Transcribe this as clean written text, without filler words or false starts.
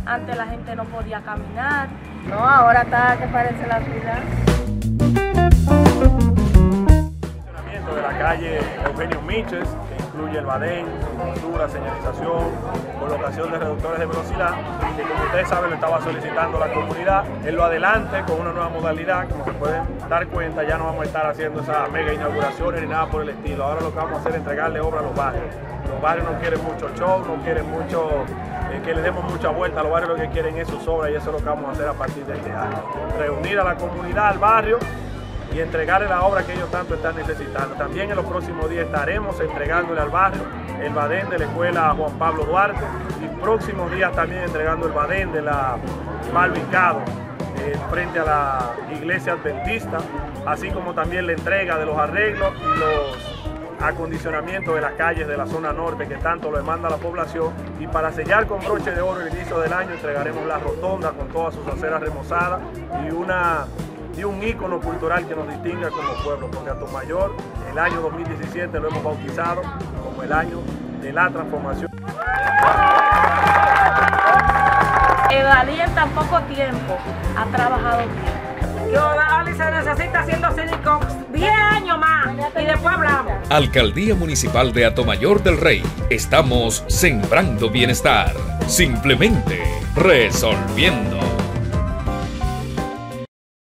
Antes la gente no podía caminar. No, ahora está que parece la ciudad. Funcionamiento de la calle Eugenio Miches, que incluye el badén, pintura, señalización, colocación de reductores de velocidad, que como ustedes saben lo estaba solicitando la comunidad. En lo adelante, con una nueva modalidad, como se pueden dar cuenta, ya no vamos a estar haciendo esas mega inauguraciones ni nada por el estilo. Ahora lo que vamos a hacer es entregarle obra a los barrios. Los barrios no quieren mucho show, no quieren mucho que le demos mucha vuelta. Los barrios lo que quieren es sus obras y eso es lo que vamos a hacer a partir de este año. Reunir a la comunidad, al barrio, y entregarle la obra que ellos tanto están necesitando. También en los próximos días estaremos entregándole al barrio el badén de la escuela Juan Pablo Duarte y próximos días también entregando el badén de la Malvicado frente a la iglesia adventista, así como también la entrega de los arreglos y los acondicionamiento de las calles de la zona norte que tanto lo demanda la población, y para sellar con broche de oro el inicio del año entregaremos la rotonda con todas sus aceras remozadas y un ícono cultural que nos distinga como pueblo, porque Atomayor el año 2017 lo hemos bautizado como el año de la transformación. Evalí en tan poco tiempo ha trabajado bien. Yodali se necesita haciendo silicon 10 años más y después hablamos. Alcaldía Municipal de Atomayor del Rey. Estamos sembrando bienestar. Simplemente resolviendo.